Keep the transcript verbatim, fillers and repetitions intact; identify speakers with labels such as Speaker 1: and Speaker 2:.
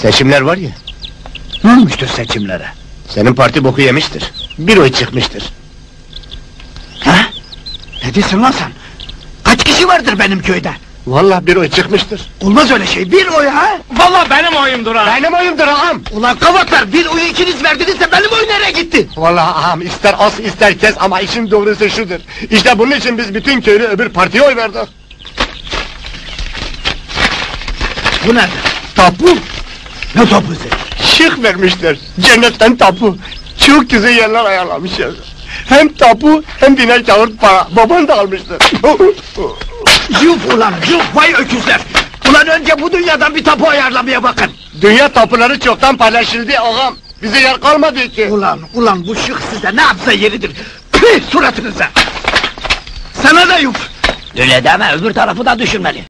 Speaker 1: Seçimler var ya,
Speaker 2: Ne olmuştur seçimlere?
Speaker 1: senin parti boku yemiştir. Bir oy çıkmıştır.
Speaker 2: Ha? Ne diyorsun lan sen? Kaç kişi vardır benim köyde?
Speaker 1: Vallahi bir oy çıkmıştır.
Speaker 2: Olmaz öyle şey, bir oy ha?
Speaker 3: Vallahi benim oyumdur ha!
Speaker 1: Benim oyumdur ağam!
Speaker 2: Ulan kavatlar, bir oyu ikiniz verdiniz de benim oy nereye gitti?
Speaker 1: Vallahi ağam, ister as ister kes ama işin doğrusu şudur. İşte bunun için biz bütün köylü öbür partiye oy verdik.
Speaker 2: Bu nerede?
Speaker 1: Tapu!
Speaker 2: Ne topuzu?
Speaker 1: Şık vermişler, cennetten tapu. Çok güzel yerler ayarlamışlar. Hem tapu hem diner kağıt para, baban da almıştır.
Speaker 2: Yuh ulan, yuh vay öküzler! Ulan önce bu dünyadan bir tapu ayarlamaya bakın!
Speaker 1: Dünya tapuları çoktan paylaşıldı ağam. Bize yer kalmadı ki.
Speaker 2: Ulan, ulan bu şık size ne yapsa yeridir! Püh suratınıza! Sana da yuh!
Speaker 4: Öyle deme, öbür tarafı da düşünmeli.